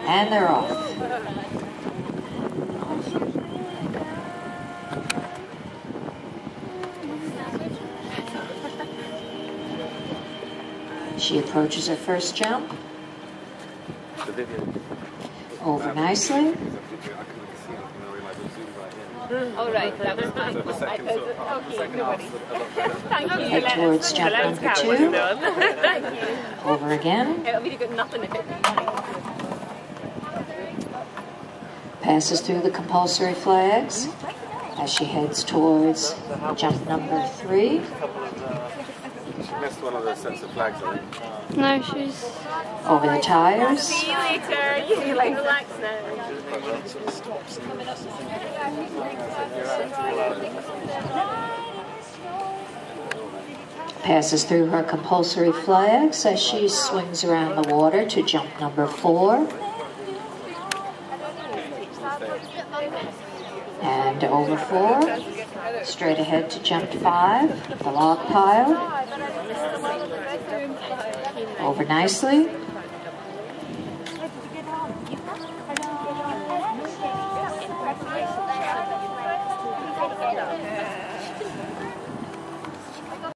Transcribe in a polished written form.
And they're off. She approaches her first jump. Over nicely. All right, that was fine. Okay, nobody. Thank you. Head towards jump number 2. Over again. It'll be good nothing if it. Passes through the compulsory flags as she heads towards jump number 3. She missed one of the sets of flags, I think. No, she's... Over the tires. See you later. You can relax now. Passes through her compulsory flags as she swings around the water to jump number 4. And over 4. Straight ahead to jump 5, the log pile. Over nicely.